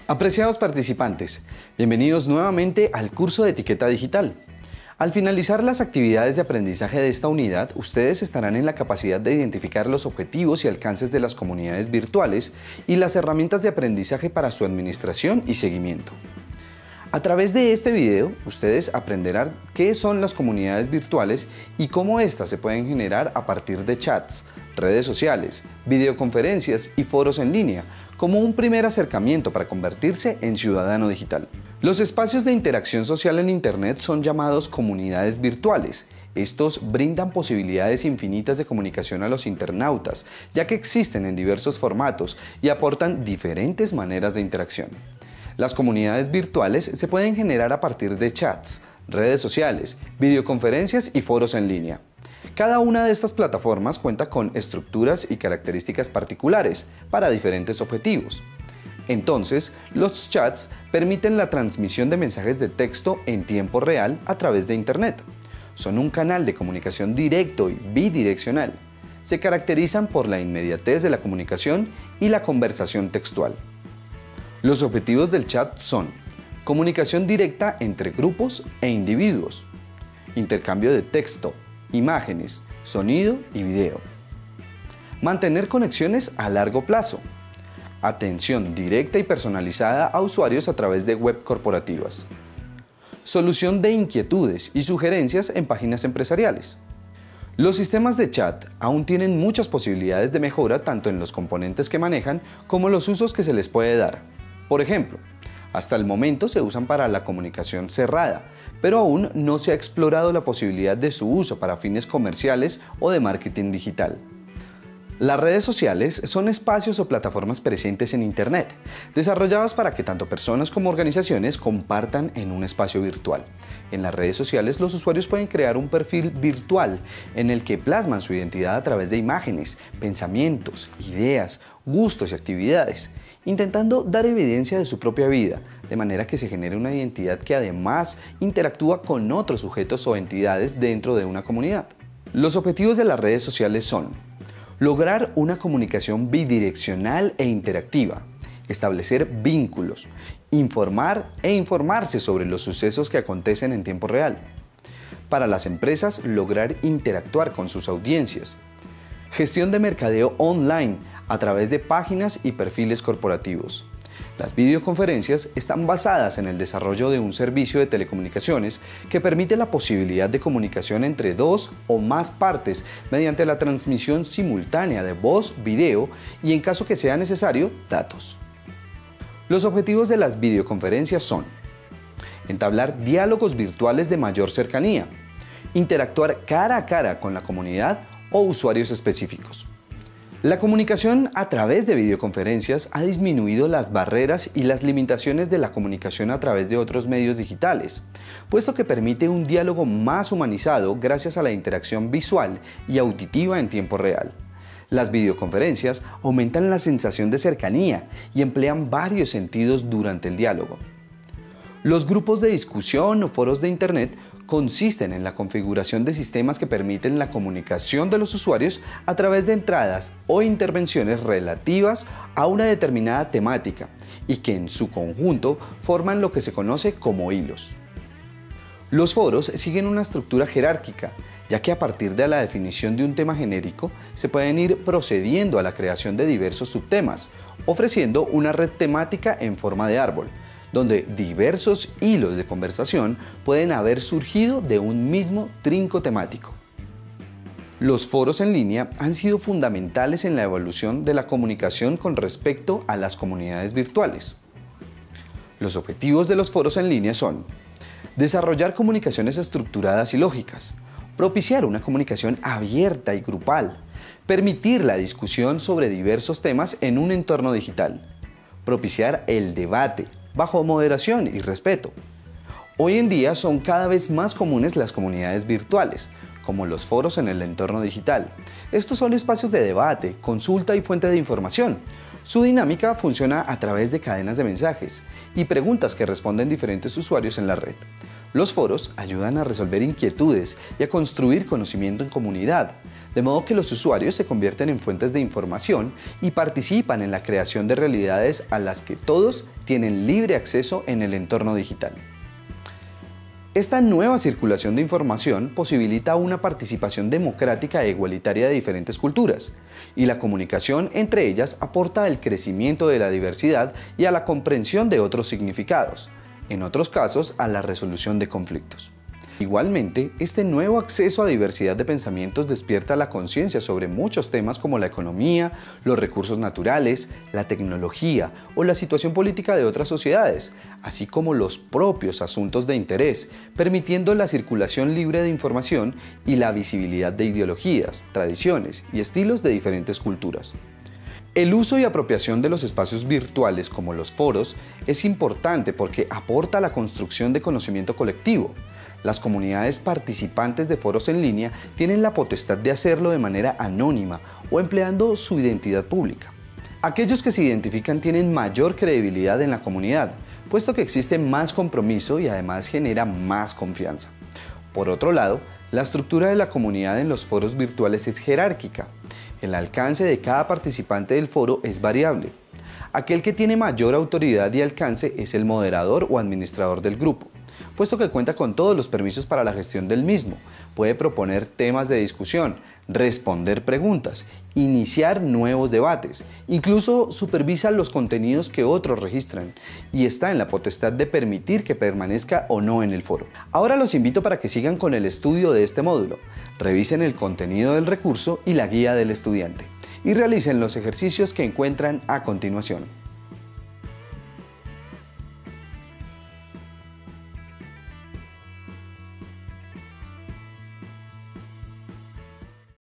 Apreciados participantes, bienvenidos nuevamente al curso de Etiqueta Digital. Al finalizar las actividades de aprendizaje de esta unidad, ustedes estarán en la capacidad de identificar los objetivos y alcances de las comunidades virtuales y las herramientas de aprendizaje para su administración y seguimiento. A través de este video, ustedes aprenderán qué son las comunidades virtuales y cómo éstas se pueden generar a partir de chats, redes sociales, videoconferencias y foros en línea, como un primer acercamiento para convertirse en ciudadano digital. Los espacios de interacción social en Internet son llamados comunidades virtuales. Estos brindan posibilidades infinitas de comunicación a los internautas, ya que existen en diversos formatos y aportan diferentes maneras de interacción. Las comunidades virtuales se pueden generar a partir de chats, redes sociales, videoconferencias y foros en línea. Cada una de estas plataformas cuenta con estructuras y características particulares para diferentes objetivos. Entonces, los chats permiten la transmisión de mensajes de texto en tiempo real a través de Internet. Son un canal de comunicación directo y bidireccional. Se caracterizan por la inmediatez de la comunicación y la conversación textual. Los objetivos del chat son comunicación directa entre grupos e individuos, intercambio de texto, imágenes, sonido y video, mantener conexiones a largo plazo, atención directa y personalizada a usuarios a través de web corporativas, solución de inquietudes y sugerencias en páginas empresariales. Los sistemas de chat aún tienen muchas posibilidades de mejora tanto en los componentes que manejan como los usos que se les puede dar. Por ejemplo, hasta el momento se usan para la comunicación cerrada, pero aún no se ha explorado la posibilidad de su uso para fines comerciales o de marketing digital. Las redes sociales son espacios o plataformas presentes en Internet, desarrollados para que tanto personas como organizaciones compartan en un espacio virtual. En las redes sociales, los usuarios pueden crear un perfil virtual en el que plasman su identidad a través de imágenes, pensamientos, ideas, gustos y actividades, intentando dar evidencia de su propia vida, de manera que se genere una identidad que además interactúa con otros sujetos o entidades dentro de una comunidad. Los objetivos de las redes sociales son lograr una comunicación bidireccional e interactiva, establecer vínculos, informar e informarse sobre los sucesos que acontecen en tiempo real. Para las empresas, lograr interactuar con sus audiencias. Gestión de mercadeo online a través de páginas y perfiles corporativos. Las videoconferencias están basadas en el desarrollo de un servicio de telecomunicaciones que permite la posibilidad de comunicación entre dos o más partes mediante la transmisión simultánea de voz, video y, en caso que sea necesario, datos. Los objetivos de las videoconferencias son entablar diálogos virtuales de mayor cercanía, interactuar cara a cara con la comunidad o usuarios específicos. La comunicación a través de videoconferencias ha disminuido las barreras y las limitaciones de la comunicación a través de otros medios digitales, puesto que permite un diálogo más humanizado gracias a la interacción visual y auditiva en tiempo real. Las videoconferencias aumentan la sensación de cercanía y emplean varios sentidos durante el diálogo. Los grupos de discusión o foros de Internet consisten en la configuración de sistemas que permiten la comunicación de los usuarios a través de entradas o intervenciones relativas a una determinada temática y que en su conjunto forman lo que se conoce como hilos. Los foros siguen una estructura jerárquica, ya que a partir de la definición de un tema genérico se pueden ir procediendo a la creación de diversos subtemas, ofreciendo una red temática en forma de árbol, donde diversos hilos de conversación pueden haber surgido de un mismo trinco temático. Los foros en línea han sido fundamentales en la evolución de la comunicación con respecto a las comunidades virtuales. Los objetivos de los foros en línea son desarrollar comunicaciones estructuradas y lógicas, propiciar una comunicación abierta y grupal, permitir la discusión sobre diversos temas en un entorno digital, propiciar el debate, bajo moderación y respeto. Hoy en día son cada vez más comunes las comunidades virtuales, como los foros en el entorno digital. Estos son espacios de debate, consulta y fuente de información. Su dinámica funciona a través de cadenas de mensajes y preguntas que responden diferentes usuarios en la red. Los foros ayudan a resolver inquietudes y a construir conocimiento en comunidad, de modo que los usuarios se convierten en fuentes de información y participan en la creación de realidades a las que todos tienen libre acceso en el entorno digital. Esta nueva circulación de información posibilita una participación democrática e igualitaria de diferentes culturas, y la comunicación entre ellas aporta al crecimiento de la diversidad y a la comprensión de otros significados, en otros casos a la resolución de conflictos. Igualmente, este nuevo acceso a diversidad de pensamientos despierta la conciencia sobre muchos temas como la economía, los recursos naturales, la tecnología o la situación política de otras sociedades, así como los propios asuntos de interés, permitiendo la circulación libre de información y la visibilidad de ideologías, tradiciones y estilos de diferentes culturas. El uso y apropiación de los espacios virtuales como los foros es importante porque aporta a la construcción de conocimiento colectivo. Las comunidades participantes de foros en línea tienen la potestad de hacerlo de manera anónima o empleando su identidad pública. Aquellos que se identifican tienen mayor credibilidad en la comunidad, puesto que existe más compromiso y además genera más confianza. Por otro lado, la estructura de la comunidad en los foros virtuales es jerárquica. El alcance de cada participante del foro es variable. Aquel que tiene mayor autoridad y alcance es el moderador o administrador del grupo, puesto que cuenta con todos los permisos para la gestión del mismo, puede proponer temas de discusión, responder preguntas, iniciar nuevos debates, incluso supervisa los contenidos que otros registran y está en la potestad de permitir que permanezca o no en el foro. Ahora los invito para que sigan con el estudio de este módulo, revisen el contenido del recurso y la guía del estudiante y realicen los ejercicios que encuentran a continuación.